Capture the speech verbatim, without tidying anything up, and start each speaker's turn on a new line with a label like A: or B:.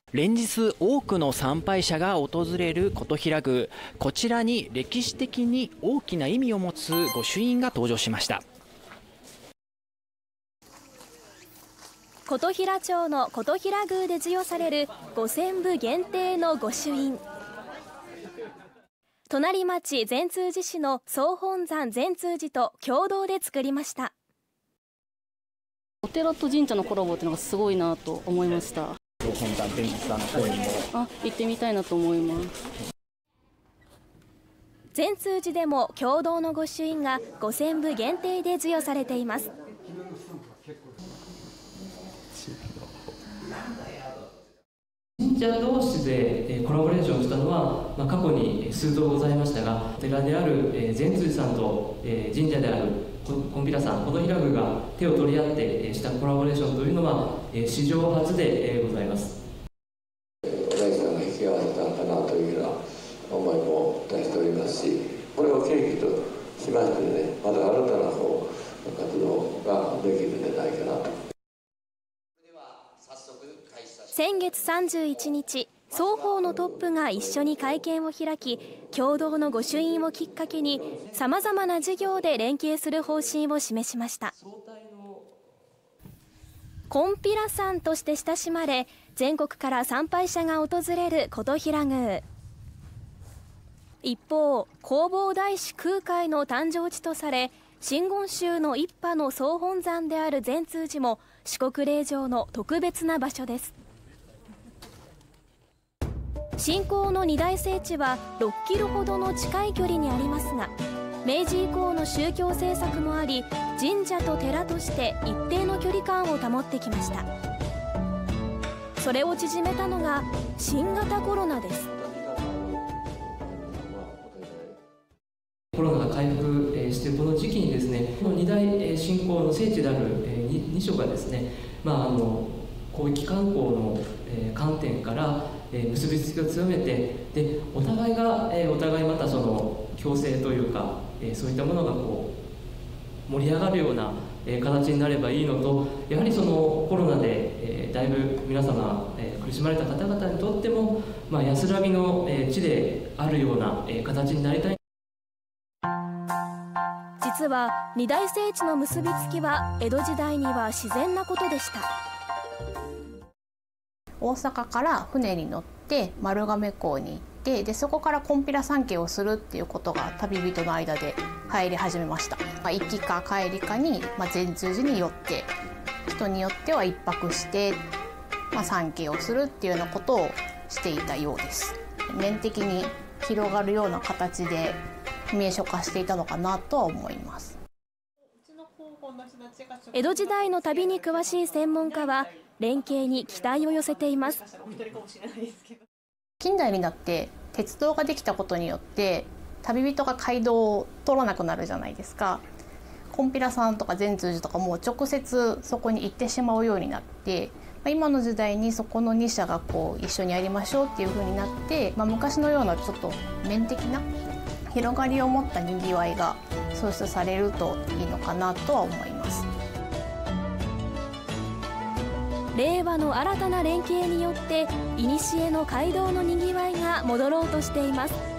A: 連日多くの参拝者が訪れる金刀比羅宮、こちらに歴史的に大きな意味を持つ御朱印が登場しました。
B: 金刀比羅町の金刀比羅宮で授与されるごせんぶ限定の御朱印。隣町善通寺市の総本山善通寺と共同で作りました。
C: お寺と神社のコラボっていうのがすごいなと思いました。
A: 総本山善通さんの方にも
C: あ行ってみたいなと思います。
B: 善通寺でも共同の御朱印がごせんぶ限定で授与されています。
D: 神社同士でコラボレーションしたのは、まあ、過去に数頭ございましたが、お寺である善通寺さんと神社である金比羅山、金刀比羅宮が手を取り合ってしたコラボレーションというのは史上初でございます。
E: お大師さんが引き合わせたのかなというような思いも出しておりますし、これを契機としましてね、また新たな方活動ができるんじゃないかなと。
B: 先月さんじゅういちにち、双方のトップが一緒に会見を開き、共同の御朱印をきっかけにさまざまな事業で連携する方針を示しました。金比羅山として親しまれ、全国から参拝者が訪れる金刀比羅宮。一方、弘法大師空海の誕生地とされ、真言宗の一派の総本山である善通寺も四国霊場の特別な場所です。信仰の二大聖地はろっキロほどの近い距離にありますが、明治以降の宗教政策もあり、神社と寺として一定の距離感を保ってきました。それを縮めたのが新型コロナです。
D: コロナが回復しているこの時期にですね、この二大信仰の聖地であるに所がですね、まあ、あの広域観光の観点から結びつきを強めて、でお互いがお互いまたその共生というか、そういったものがこう盛り上がるような形になればいいのと、やはりそのコロナでだいぶ皆様苦しまれた方々にとっても、まあ、安らぎの地であるような形になりたい。
B: 実は二大聖地の結びつきは江戸時代には自然なことでした。
F: 大阪から船に乗って丸亀港に行って、でそこから金比羅参詣をするっていうことが旅人の間で流行り始めました。行きか帰りかに、まあ、善通寺に寄って、人によっては一泊して、まあ、参詣をするっていうようなことをしていたようです。面的に広がるような形で名所化していたのかなとは思います。
B: 江戸時代の旅に詳しい専門家は連携に期待を寄せています。
F: 近代になって鉄道ができたことによって旅人が街道を通らなくなるじゃないですか。金比羅さんとか善通寺とかも直接そこに行ってしまうようになって、今の時代にそこのに社がこう一緒にやりましょうっていう風になって、まあ、昔のようなちょっと面的な広がりを持ったにぎわいが創出されるといいのかなとは思います。
B: 令和の新たな連携によって、古の街道のにぎわいが戻ろうとしています。